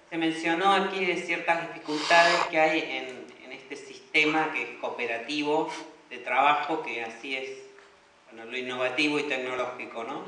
Se mencionó aquí de ciertas dificultades que hay en este sistema que es cooperativo de trabajo, que así es, bueno, lo innovativo y tecnológico, ¿no?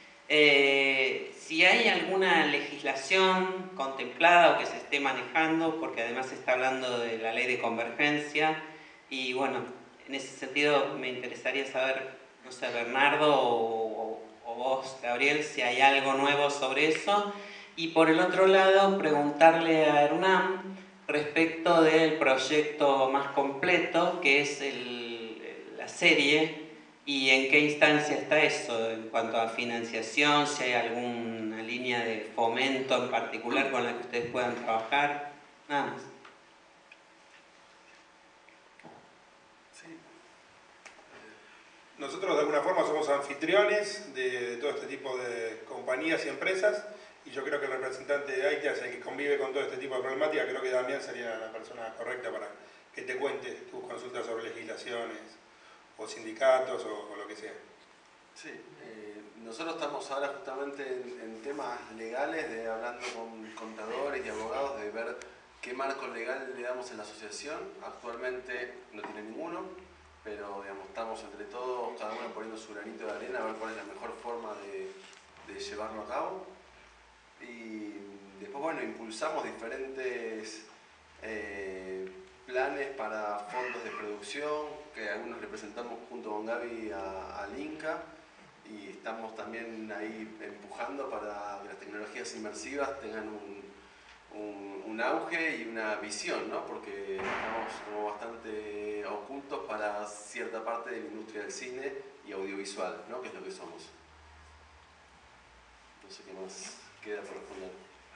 Si hay alguna legislación contemplada o que se esté manejando, porque además se está hablando de la ley de convergencia, y bueno, en ese sentido me interesaría saber, no sé, Bernardo o vos, Gabriel, si hay algo nuevo sobre eso. Y por el otro lado, preguntarle a Hernán respecto del proyecto más completo, que es la serie, y en qué instancia está eso en cuanto a financiación, si hay alguna línea de fomento en particular con la que ustedes puedan trabajar. Nada más. Sí. Nosotros de alguna forma somos anfitriones de todo este tipo de compañías y empresas, y yo creo que el representante de AITIA es el que convive con todo este tipo de problemática. Creo que Damián sería la persona correcta para que te cuente tus consultas sobre legislaciones o sindicatos o lo que sea. Sí, nosotros estamos ahora justamente en temas legales, hablando con contadores y abogados, de ver qué marco legal le damos en la asociación. Actualmente no tiene ninguno, pero digamos, estamos entre todos, cada uno poniendo su granito de arena, a ver cuál es la mejor forma de llevarlo a cabo. Y después, bueno, impulsamos diferentes planes para fondos de producción, que algunos representamos junto con Gaby al INCA, y estamos también ahí empujando para que las tecnologías inmersivas tengan un auge y una visión, ¿no? Porque estamos como bastante ocultos para cierta parte de la industria del cine y audiovisual, ¿no? Que es lo que somos. No sé qué más queda por responder.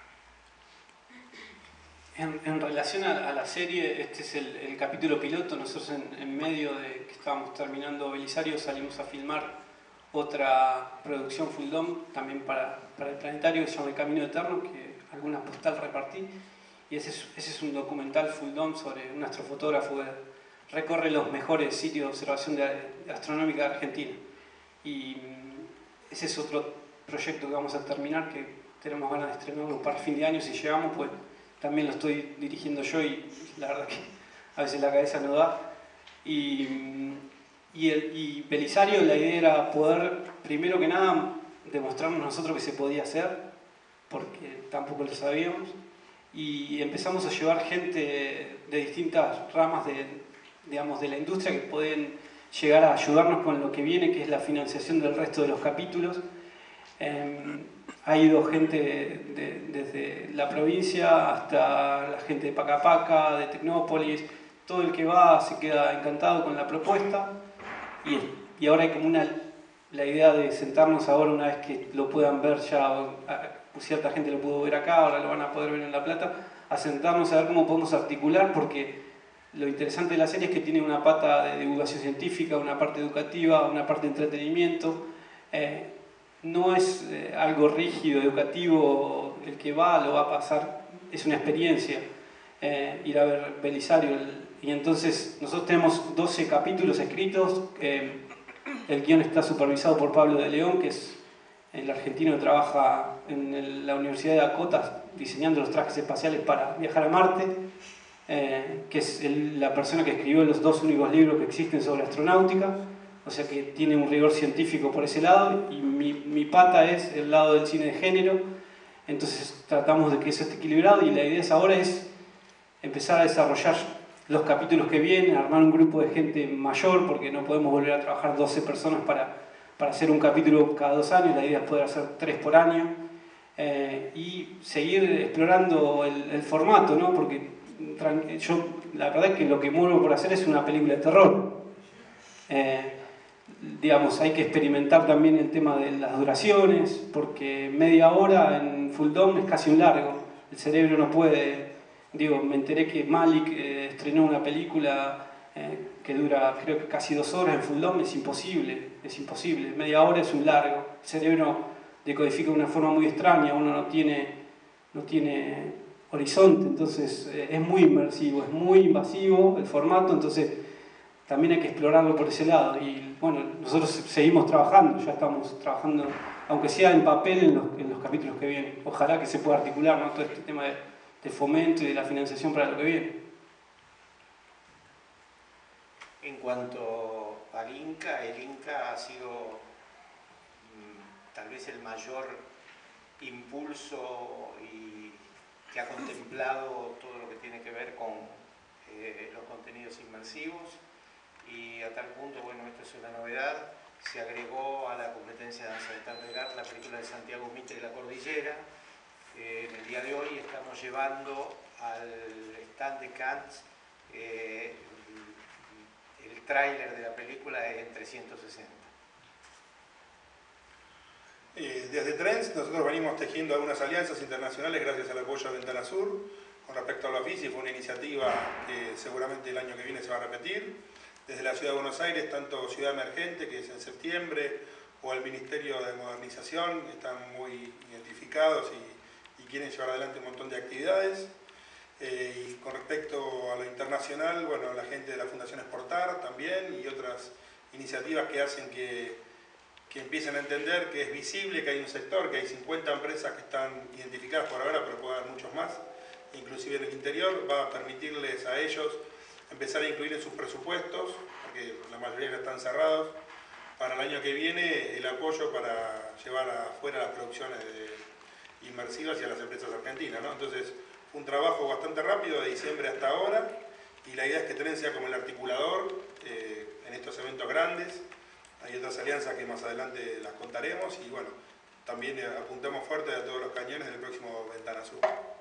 En relación a la serie, este es el capítulo piloto. Nosotros en medio de que estábamos terminando Belisario salimos a filmar otra producción Full Dome, también para el Planetario, que se llama El Camino Eterno, que alguna postal repartí. Y ese es un documental Full Dome sobre un astrofotógrafo que recorre los mejores sitios de observación astronómica de Argentina. Y ese es otro proyecto que vamos a terminar, que tenemos ganas de estrenarlo para fin de año. Si llegamos, pues también lo estoy dirigiendo yo, y la verdad que a veces la cabeza no da. Y Belisario, la idea era poder, primero que nada, demostrarnos nosotros que se podía hacer, porque tampoco lo sabíamos, y empezamos a llevar gente de distintas ramas de la industria que pueden llegar a ayudarnos con lo que viene, que es la financiación del resto de los capítulos. Ha ido gente desde la provincia hasta la gente de Pacapaca, de Tecnópolis. Todo el que va se queda encantado con la propuesta, y ahora hay como la idea de sentarnos ahora, una vez que lo puedan ver ya, cierta gente lo pudo ver acá, ahora lo van a poder ver en La Plata, a sentarnos a ver cómo podemos articular, porque lo interesante de la serie es que tiene una pata de divulgación científica, una parte educativa, una parte de entretenimiento. No es algo rígido, educativo, el que va lo va a pasar, es una experiencia ir a ver Belisario. Y entonces nosotros tenemos 12 capítulos escritos, el guión está supervisado por Pablo de León, que es el argentino que trabaja en la Universidad de Dakota diseñando los trajes espaciales para viajar a Marte, que es la persona que escribió los 2 únicos libros que existen sobre astronáutica. O sea que tiene un rigor científico por ese lado, y mi pata es el lado del cine de género. Entonces tratamos de que eso esté equilibrado, y la idea ahora es empezar a desarrollar los capítulos que vienen, armar un grupo de gente mayor, porque no podemos volver a trabajar 12 personas para hacer un capítulo cada 2 años. La idea es poder hacer 3 por año, y seguir explorando el formato, ¿no? Porque yo la verdad es que lo que muero por hacer es una película de terror. Digamos, hay que experimentar también el tema de las duraciones, porque media hora en Full Dome es casi un largo. El cerebro no puede. Digo, me enteré que Malik estrenó una película que dura, creo que casi 2 horas en Full Dome. Es imposible. Media hora es un largo. El cerebro decodifica de una forma muy extraña, uno no tiene horizonte, entonces es muy inmersivo, es muy invasivo el formato, entonces también hay que explorarlo por ese lado. Y bueno, nosotros seguimos trabajando, ya estamos trabajando, aunque sea en papel, en los capítulos que vienen. Ojalá que se pueda articular, ¿no? Todo este tema fomento y de la financiación para lo que viene. En cuanto al Inca, el Inca ha sido tal vez el mayor impulso y que ha contemplado todo lo que tiene que ver con los contenidos inmersivos, y a tal punto, bueno, esto es una novedad, se agregó a la competencia de danza de Tanregar la película de Santiago Mitre y la Cordillera. En el día de hoy estamos llevando al stand de Cannes el tráiler de la película en 360. Desde Trends nosotros venimos tejiendo algunas alianzas internacionales gracias al apoyo de Ventana Sur. Con respecto a la FISI, fue una iniciativa que seguramente el año que viene se va a repetir. Desde la Ciudad de Buenos Aires, tanto Ciudad Emergente, que es en septiembre, o el Ministerio de Modernización, están muy identificados y quieren llevar adelante un montón de actividades. Y con respecto a lo internacional, bueno, la gente de la Fundación Exportar también, y otras iniciativas que hacen que empiecen a entender que es visible, que hay un sector, que hay 50 empresas que están identificadas por ahora, pero puede haber muchos más, inclusive en el interior. Va a permitirles a ellos empezar a incluir en sus presupuestos, porque la mayoría ya están cerrados, para el año que viene el apoyo para llevar afuera las producciones inmersivas y a las empresas argentinas, ¿no? Entonces, fue un trabajo bastante rápido de diciembre hasta ahora, y la idea es que Tren sea como el articulador en estos eventos grandes. Hay otras alianzas que más adelante las contaremos, y bueno, también apuntamos fuerte a todos los cañones del próximo Ventana Sur.